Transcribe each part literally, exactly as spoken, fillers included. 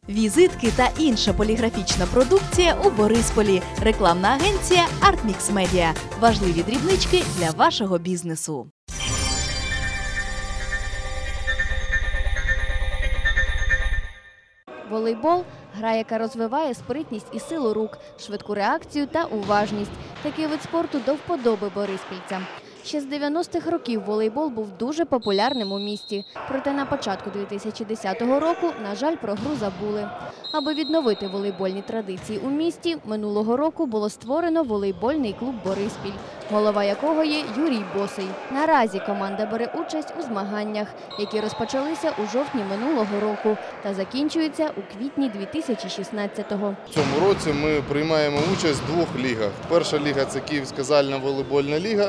Візитки та інша поліграфічна продукція у Борисполі. Рекламна агенція «Артмікс Медіа». Важливі дрібнички для вашого бізнесу. Волейбол – гра, яка розвиває спритність і силу рук, швидку реакцію та уважність. Такий вид спорту до вподоби бориспільцям. Ще з дев'яностих років волейбол був дуже популярним у місті. Проте на початку дві тисячі десятого року, на жаль, про гру забули. Аби відновити волейбольні традиції у місті, минулого року було створено волейбольний клуб «Бориспіль», голова якого є Юрій Босий. Наразі команда бере участь у змаганнях, які розпочалися у жовтні минулого року та закінчуються у квітні дві тисячі шістнадцятого. В цьому році ми приймаємо участь в двох лігах. Перша ліга – це Київська загальна волейбольна ліга,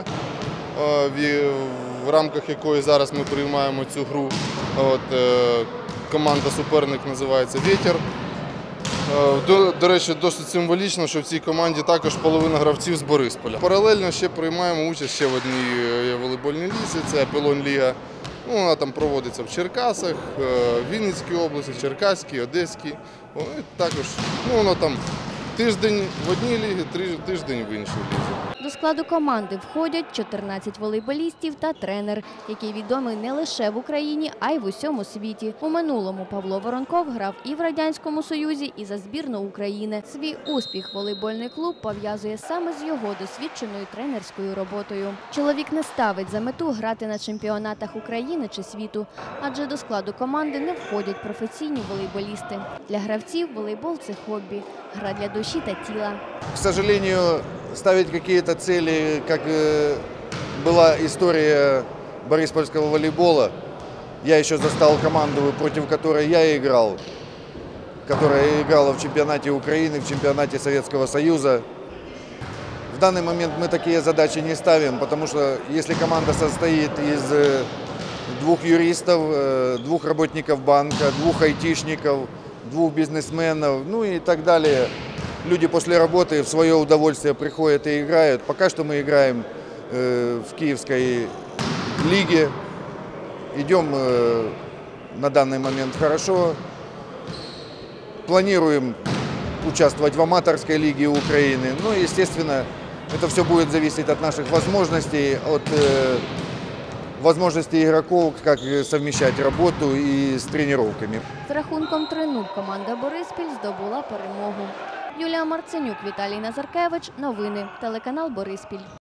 в рамках якої зараз ми приймаємо цю гру. От, команда суперник називається «Вєтер». До, до речі, досить символічно, що в цій команді також половина гравців з Борисполя. Паралельно ще приймаємо участь ще в одній волейбольній лізі, це «Апелон-ліга». Ну, вона там проводиться в Черкасах, Вінницькій області, Черкаській, Одеській. І також, ну, воно там тиждень в одній лігі, тиждень в іншій лізі. До складу команди входять чотирнадцять волейболістів та тренер, який відомий не лише в Україні, а й в усьому світі. У минулому Павло Воронков грав і в Радянському Союзі, і за збірну України. Свій успіх волейбольний клуб пов'язує саме з його досвідченою тренерською роботою. Чоловік не ставить за мету грати на чемпіонатах України чи світу, адже до складу команди не входять професійні волейболісти. Для гравців волейбол – це хобі, гра для душі та тіла. К сожалению, ставить какие-то цели, как была история бориспольского волейбола. Я еще застал команду, против которой я играл, которая играла в чемпионате Украины, в чемпионате Советского Союза. В данный момент мы такие задачи не ставим, потому что если команда состоит из двух юристов, двух работников банка, двух айтишников, двух бизнесменов, ну и так далее, люди после работы в свое удовольствие приходят и играют. Пока что мы играем э, в Киевской лиге. Идем э, на данный момент хорошо. Планируем участвовать в аматорской лиге Украины. Ну и, естественно, это все будет зависеть от наших возможностей, от э, возможностей игроков, как совмещать работу и с тренировками. З рахунком три нуль команда «Бориспіль» здобула перемогу. Юлія Марценюк, Віталій Назаркевич. Новини. Телеканал «Бориспіль».